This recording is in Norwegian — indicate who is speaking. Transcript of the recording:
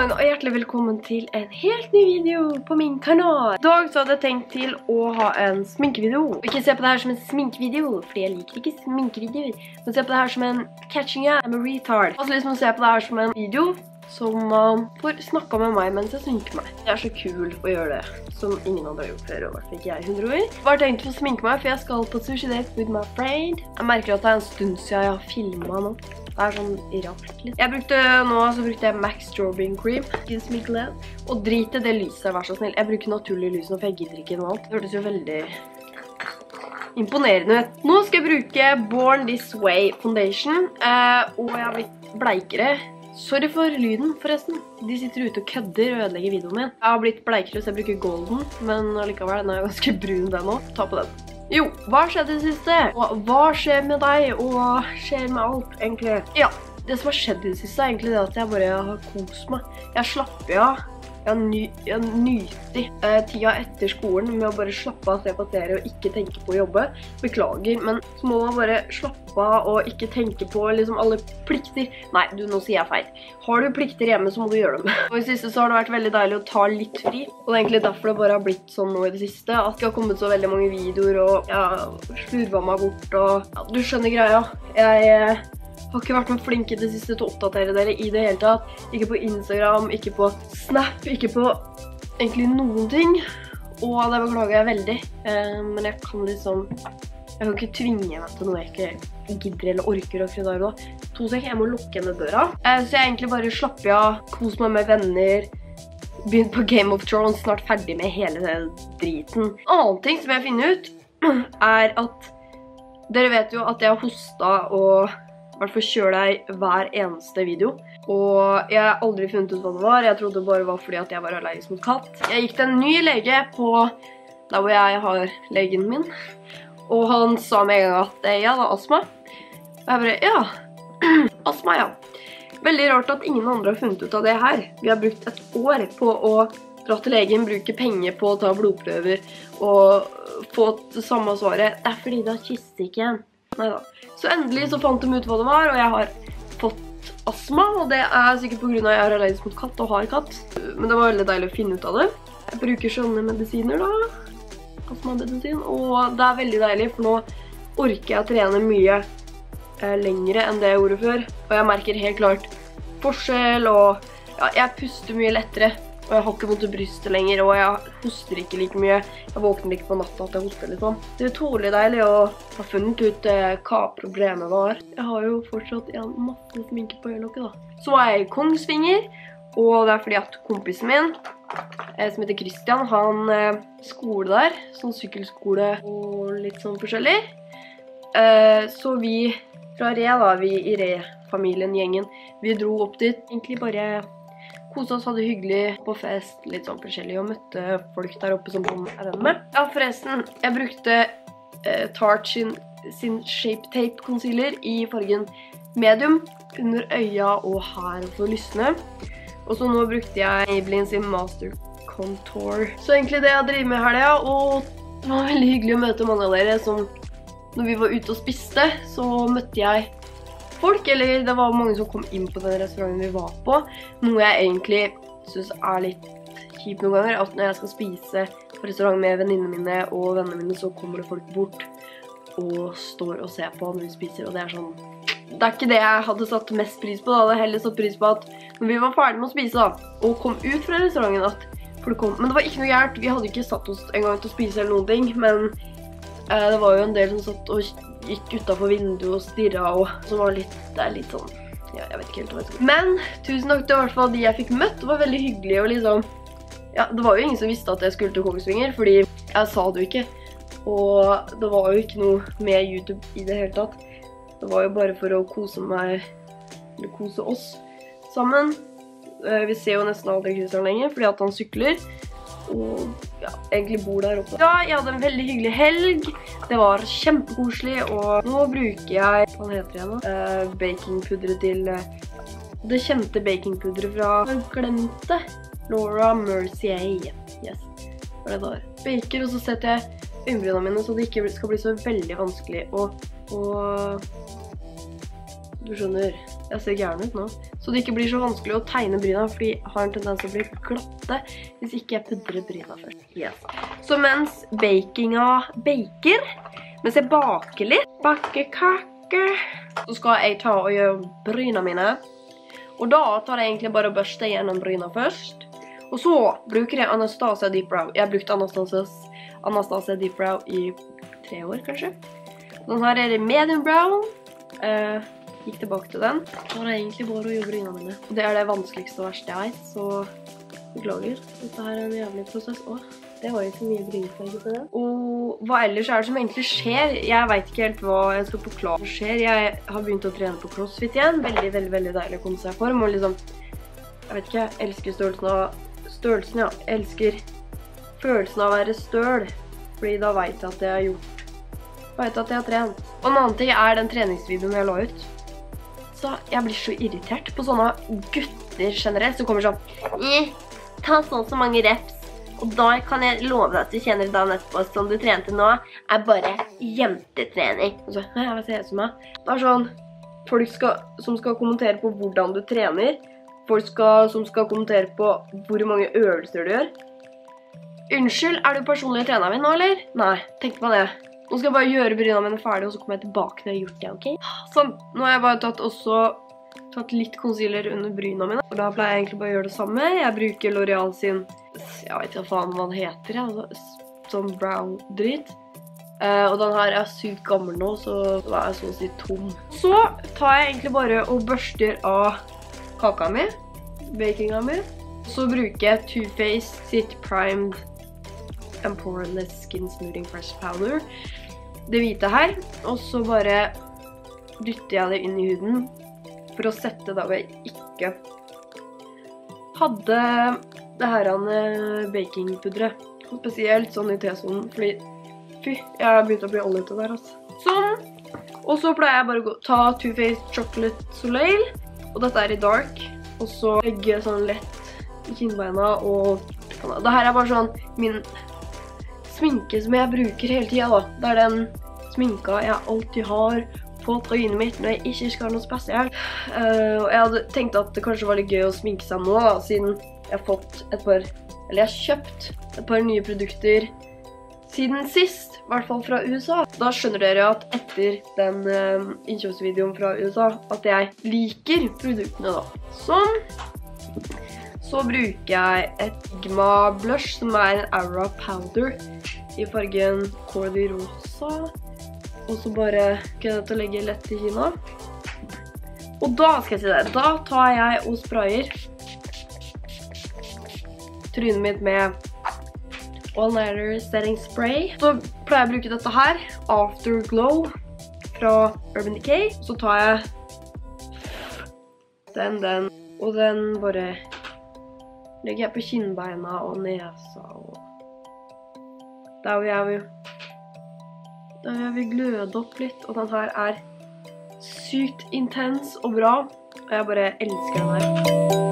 Speaker 1: morgen og hjertelig velkommen til en helt ny video på min kanal. I dag så hadde jeg tenkt til å ha en sminkevideo. Ikke se på det her som en sminkevideo, fordi jeg liker ikke sminkevideoer. Men se på det her som en catching up, I'm a retard. Altså liksom se på det her som en video som man får snakket med meg mens jeg sminker meg. Det er så kul å gjøre det, som ingen andre har gjort før, og i hvert fall ikke jeg 100 år. Jeg bare tenkte å sminke meg, for jeg skal på sushi date with my friend. Jeg merker at det er en stund siden jeg har filmet nå. Det er sånn rart litt. Så brukte jeg Max Strobing Cream. Og drit i det lyset, vær så snill. Jeg bruker naturlig lys nå, for jeg gidder ikke noe annet. Det hørtes jo veldig imponerende ut. Nå skal jeg bruke Born This Way Foundation, og jeg har blitt bleikere. Sorry for lyden, forresten. De sitter ute og kødder og ødelegger videoen min. Jeg har blitt bleikere, så jeg bruker golden, men allikevel, den er jo ganske brun den nå. Ta på den. Jo, hva skjedde i det siste? Og hva skjer med deg? Og hva skjer med alt, egentlig? Ja, det som har skjedd i det siste er egentlig det at jeg bare har kost meg. Jeg slapper av. Jeg nyter tida etter skolen med å bare slappe av, se på serie og ikke tenke på å jobbe. Beklager, men så må man bare slappe av og ikke tenke på liksom alle plikter. Nei, nå sier jeg feil. Har du plikter hjemme, så må du gjøre dem. Og i det siste så har det vært veldig deilig å ta litt fri. Og det er egentlig derfor det bare har blitt sånn nå i det siste. At det har kommet så veldig mange videoer, og jeg har slurvet meg bort, og ja, du skjønner greia. Jeg har ikke vært med flink i det siste til å oppdatere dere i det hele tatt. Ikke på Instagram, ikke på Snap, ikke på egentlig noen ting. Og det beklager jeg veldig. Men jeg kan ikke tvinge meg til noe jeg ikke gidder eller orker akkurat der og da. Jeg må lukke henne døra. Så jeg egentlig bare slapper av, kos meg med venner, begynt på Game of Thrones, snart ferdig med hele den driten. En annen ting som jeg finner ut, er at dere vet jo at jeg har hostet og i hvert fall kjører deg hver eneste video. Og jeg har aldri funnet ut hva det var. Jeg trodde det bare var fordi at jeg var allergisk mot katt. Jeg gikk til en ny lege på der hvor jeg har legen min. Og han sa med en gang at jeg hadde astma. Og jeg bare, ja, astma, ja. Veldig rart at ingen andre har funnet ut av det her. Vi har brukt et år på å dra til legen, bruke penger på å ta blodprøver og få det samme svaret. Det er fordi det har kyssesyken. Neida. Så endelig så fant de ut hva det var, og jeg har fått astma, og det er sikkert på grunn av at jeg er allergisk mot katt og har katt. Men det var veldig deilig å finne ut av det. Jeg bruker sånne medisiner da, astmamedisin, og det er veldig deilig, for nå orker jeg å trene mye lengre enn det jeg gjorde før. Og jeg merker helt klart forskjell, og ja, jeg puster mye lettere. Og jeg har ikke vondt i brystet lenger, og jeg hoster ikke like mye. Jeg våkner ikke på natta at jeg hoster litt sånn. Det er utrolig deilig å ha funnet ut hva problemet var. Jeg har jo fortsatt masse sminke på øyelokket da. Så er jeg i Kongsvinger, og det er fordi at kompisen min, som heter Christian, han skole der, sånn sykkelskole og litt sånn forskjellig. Så vi fra Re da, vi i Re-familien, gjengen, vi dro opp dit, egentlig bare koset oss, hadde hyggelig på fest, litt sånn forskjellig, og møtte folk der oppe som han er venn med. Ja, forresten, jeg brukte Tarte sin Shape Tape Concealer i fargen medium, under øya og her for å lysne. Og så nå brukte jeg Maybelline sin Master Contour. Så egentlig det jeg driver med her, ja, og det var veldig hyggelig å møte mange av dere som, når vi var ute og spiste, så møtte jeg folk, eller det var mange som kom inn på den restauranten vi var på. Noe jeg egentlig synes er litt kjipt noen ganger, at når jeg skal spise på restaurant med venninnene mine og vennene mine, så kommer det folk bort og står og ser på når vi spiser, og det er sånn... Det er ikke det jeg hadde satt mest pris på da, jeg hadde heller satt pris på at når vi var ferdige med å spise da, og kom ut fra restauranten at folk kom. Men det var ikke noe gærent, vi hadde ikke satt oss en gang til å spise eller noen ting, men det var jo en del som satt og gikk utenfor vinduet og stirret, og så var det er litt sånn, ja, jeg vet ikke helt hva jeg skal. Men tusen takk til i hvert fall de jeg fikk møtt, det var veldig hyggelig, og liksom, ja, det var jo ingen som visste at jeg skulle til Kongsvinger, fordi jeg sa det jo ikke, og det var jo ikke noe med YouTube i det hele tatt. Det var jo bare for å kose meg, eller kose oss sammen. Vi ser jo nesten aldri Christian lenger, fordi at han sykler, og ja, egentlig bor der oppe. Ja, jeg hadde en veldig hyggelig helg. Det var kjempekoselig, og nå bruker jeg, hva heter det nå? Bakingpudre til, det kjente bakingpudre fra, jeg glemte, Laura Mercier. Yes, hva er det der? Baker, og så setter jeg øyenbrynene mine, så det ikke skal bli så veldig vanskelig, og du skjønner. Jeg ser gæren ut nå. Så det ikke blir så vanskelig å tegne bryna, fordi jeg har en tendens til å bli glatte hvis ikke jeg pudrer bryna først. Yes. Så mens bakinga baker, mens jeg baker litt, bakekake, så skal jeg ta og gjøre bryna mine. Og da tar jeg egentlig bare å børste gjennom bryna først. Og så bruker jeg Anastasia Deep Brow. Jeg har brukt Anastasia Deep Brow i 3 år, kanskje. Den her er det medium brown. Gikk tilbake til den. Da er det egentlig bare å gjøre bryna mine. Og det er det vanskeligste og verste jeg vet, så beklager. Dette her er en jævlig prosess. Åh, det var ikke så mye brynefarge på det. Og hva ellers er det som egentlig skjer? Jeg vet ikke helt hva jeg skal forklare hva skjer. Jeg har begynt å trene på CrossFit igjen. Veldig, veldig, veldig deilig å komme seg i form. Og liksom, jeg vet ikke, jeg elsker størrelsen, ja. Jeg elsker følelsen av å være støl. Fordi da vet jeg at jeg har gjort. Vet at jeg har trent. Og en annen ting er den treningsvideoen jeg la ut. Så jeg blir så irritert på sånne gutter generelt som kommer sånn ta sånn så mange reps, og da kan jeg love deg at du kjenner dagen etterpå som du trente nå, er bare jentetrening. Og så, hva ser jeg som meg? Det er sånn, folk som skal kommentere på hvordan du trener, folk som skal kommentere på hvor mange øvelser du gjør. Unnskyld, er du personlig treneren min nå, eller? Nei, tenk på det. Nå skal jeg bare gjøre bryna mine ferdig, og så kommer jeg tilbake når jeg har gjort det, ok? Sånn, nå har jeg bare tatt litt concealer under bryna mine. Og da pleier jeg egentlig bare å gjøre det samme. Jeg bruker L'Oreal sin, jeg vet ikke hva faen hva den heter, altså, sånn brow-drit. Og den her er sykt gammel nå, så da er jeg så å si tom. Så tar jeg egentlig bare og børster av kaka mi, bakinga mi. Så bruker jeg Too Faced sitt Primed and Poreless Skin Smoothing Fresh Powder. Det hvite her, og så bare dytter jeg det inn i huden for å sette da jeg ikke hadde det her bakingpudret. Spesielt sånn i T-sonen, fordi fy, jeg har begynt å bli oljete der, altså. Sånn, og så pleier jeg bare å ta Too Faced Chocolate Soleil, og dette er i dark, og så legger jeg sånn lett i kinnbeina, og det her er bare sånn min sminke som jeg bruker hele tiden da. Det er den sminka jeg alltid har på trynet mitt når jeg ikke skal ha noe spesielt. Og jeg hadde tenkt at det kanskje var litt gøy å sminke seg nå da, siden jeg har fått jeg har kjøpt et par nye produkter siden sist, i hvert fall fra USA. Da skjønner dere at etter den innkjøpsvideoen fra USA, at jeg liker produktene da. Sånn. Så bruker jeg et Sigma blush, som er en Aura Powder i fargen Cordy Rosa. Og så bare kan jeg til å legge lett i kinna. Og da skal jeg si det, da tar jeg og sprayer trynet mitt med All Nighter Setting Spray. Så pleier jeg å bruke dette her, Afterglow fra Urban Decay. Så tar jeg den, og den bare legger jeg på kinnbeina og nesa og der vil jeg gløde opp litt, og den her er sykt intens og bra, og jeg bare elsker den her.